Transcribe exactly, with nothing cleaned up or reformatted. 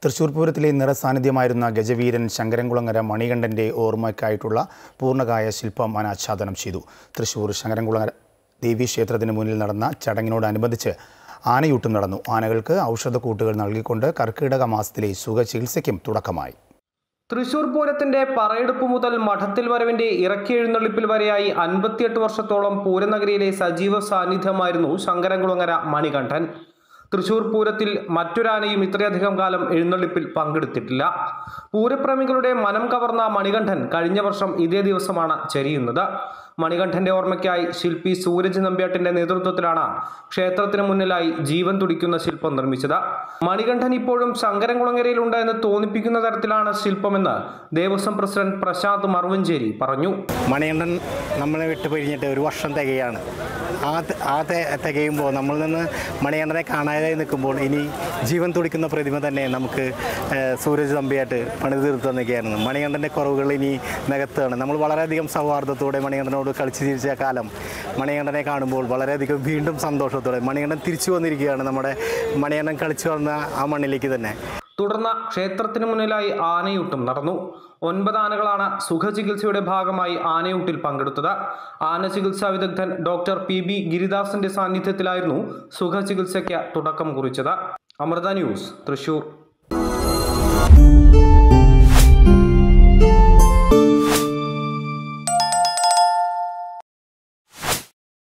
തൃശൂർ പൂരത്തിലെ നിറസാന്നിധ്യമായിരുന്ന ഗജവീരൻ ശങ്കരൻകുളങ്ങര മണികണ്ഠന്റെ ഓർമ്മയ്ക്കായിട്ടുള്ള പൂർണ്ണകായ ശില്പം അനാച്ഛാദനം ചെയ്തു. തൃശൂർ ശങ്കരൻകുളങ്ങര ദേവീക്ഷേത്രത്തിന് മുന്നിൽ നടന്ന ചടങ്ങിനോടനുബന്ധിച്ച് ആനയൂട്ടും നടന്നു. ആനകൾക്ക് ഔഷധക്കൂട്ടുകൾ നൽകിക്കൊണ്ട് കർക്കിടക മാസത്തിലെ സുഖചികിത്സയ്ക്കും തുടക്കമായി. തൃശൂർ പൂരത്തിന്റെ പറയെടുപ്പ് മുതൽ മഠത്തിൽ വരവിന്റെ ഇറക്കി എഴുന്നള്ളിപ്പിൽ വരെയായി അൻപത്തിയെട്ട് വർഷത്തോളം പൂരനഗരിയിലെ സജീവ സാന്നിധ്യമായിരുന്നു ശങ്കരൻകുളങ്ങര മണികണ്ഠൻ. തൃശൂർ പൂരത്തിൽ മറ്റൊരാനയും ഇത്രയധികം കാലം എഴുന്നള്ളിപ്പിൽ പങ്കെടുത്തിട്ടില്ല. പൂരപ്രേമികളുടെ മനം കവർന്ന മണികണ്ഠൻ കഴിഞ്ഞ വർഷം ഇതേ ദിവസമാണ് ചരിയുന്നത്. മണികണ്ഠന്റെ ഓർമ്മയ്ക്കായി ശില്പി സൂരജ് നമ്പ്യാട്ടിന്റെ നേതൃത്വത്തിലാണ് ക്ഷേത്രത്തിന് മുന്നിലായി ജീവൻ തുടിക്കുന്ന ശില്പം നിർമ്മിച്ചത്. മണികണ്ഠൻ ഇപ്പോഴും ശങ്കരൻകുളങ്ങരയിലുണ്ട് എന്ന് തോന്നിപ്പിക്കുന്ന തരത്തിലാണ് ശില്പമെന്ന് ദേവസ്വം പ്രസിഡന്റ് പ്രശാന്ത് മറുവഞ്ചേരി പറഞ്ഞു. മണികണ്ഠൻ നമ്മളെ വിട്ടു പിരിഞ്ഞിട്ട് ഒരു വർഷം തികയാണ്. ആ ആ തികയുമ്പോൾ നമ്മളിൽ നിന്ന് മണികണ്ഠനെ കാണാതായി നിൽക്കുമ്പോൾ ഇനി ജീവൻ തുടിക്കുന്ന പ്രതിമ തന്നെ നമുക്ക് സൂരജ് നമ്പ്യാട്ട് പണി തീർത്തു നിൽക്കുകയായിരുന്നു. മണികണ്ഠൻ്റെ കുറവുകൾ ഇനി നികത്തുകയാണ്. നമ്മൾ വളരെയധികം സൗഹാർദ്ദത്തോടെ മണികണ്ഠനോട് കളിച്ച് ജീവിച്ച കാലം മണികണ്ഠനെ കാണുമ്പോൾ വളരെയധികം വീണ്ടും സന്തോഷത്തോടെ മണികണ്ഠൻ തിരിച്ചു വന്നിരിക്കുകയാണ്. നമ്മുടെ മണികണ്ഠൻ കളിച്ചു വന്ന ആ മണ്ണിലേക്ക് തന്നെ. തുടർന്ന് ക്ഷേത്രത്തിന് മുന്നിലായി ആനയൂട്ടും നടന്നു. ഒൻപത് ആനകളാണ് സുഖചികിത്സയുടെ ഭാഗമായി ആനയൂട്ടിൽ പങ്കെടുത്തത്. ആന ചികിത്സാ വിദഗ്ധൻ ഡോക്ടർ പി ബി ഗിരിദാസിന്റെ സാന്നിധ്യത്തിലായിരുന്നു സുഖചികിത്സയ്ക്ക് തുടക്കം കുറിച്ചത്. അമൃത ന്യൂസ്, തൃശൂർ.